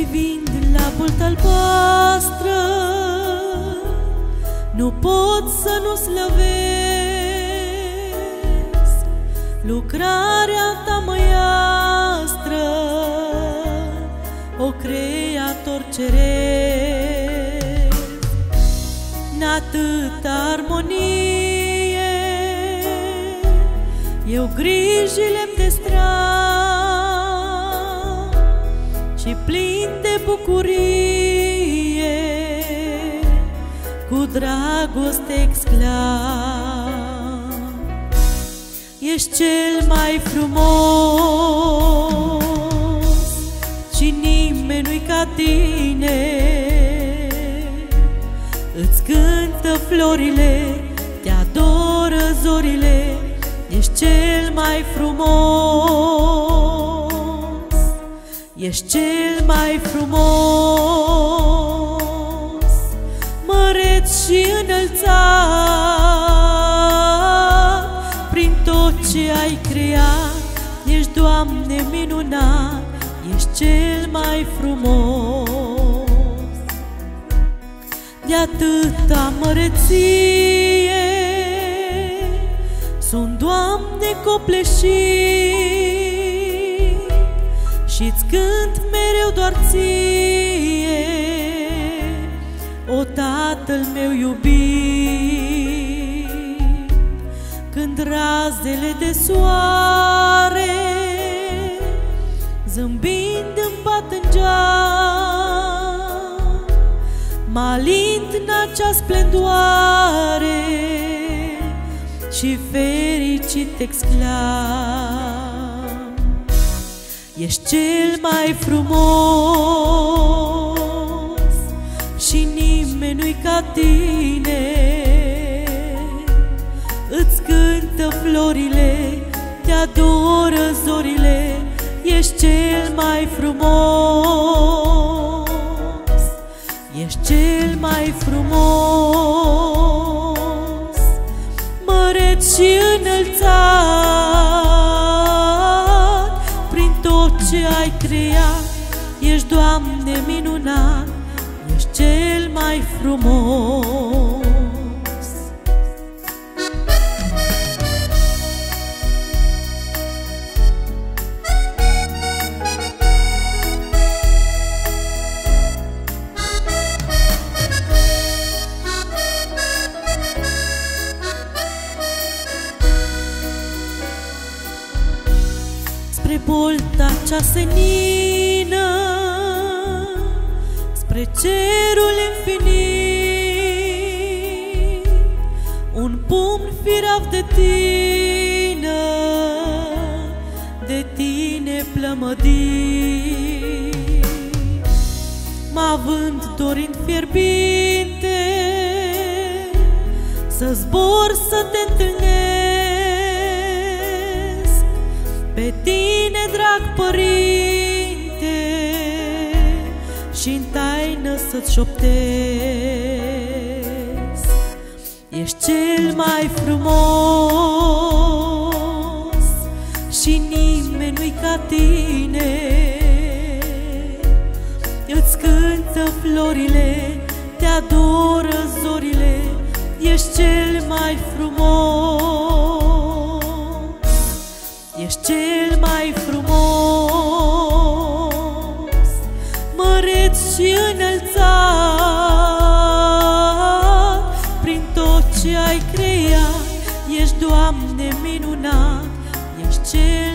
Privind labul albastră, nu pot să nu slăvesc lucrarea ta măiastră, o creator ceresc. N-atâta armonie eu grijile-mi destrag și plin de bucurie cu dragoste exclam: ești cel mai frumos și nimeni nu-i ca tine. Îți cântă florile, te adoră zorile, ești cel mai frumos, ești cel mai frumos, măreț și înălțat prin tot ce ai creat. Ești, Doamne, minunat, ești cel mai frumos. De atâta măreție sunt, Doamne, copleșit și-ți cânt mereu doar ție, o Tatăl meu iubit. Când razele de soare zâmbind îmi bat în geam, mă alint în acea splendoare și fericit exclam: ești cel mai frumos și nimeni nu-i ca tine. Îți cântă florile, te adoră zorile, ești cel mai frumos, ești cel mai frumos, măreț și înălțat prin tot ce ai creat. Ești, Doamne, minunat, ești cel mai frumos. Spre bolta cea senină, spre cerul infinit, un pumn firav de tine, de tine plămădit, m-având dorind fierbinte să zbor să te întâlnesc. Pe tine, drag Părinte, și-n taină să-ți șoptesc: ești cel mai frumos și nimeni nu-i ca tine. Îți cântă florile, te adoră zorile, ești cel mai frumos, ești cel mai frumos, măreț și înălțat prin tot ce ai creat. Ești, Doamne, minunat, ești cel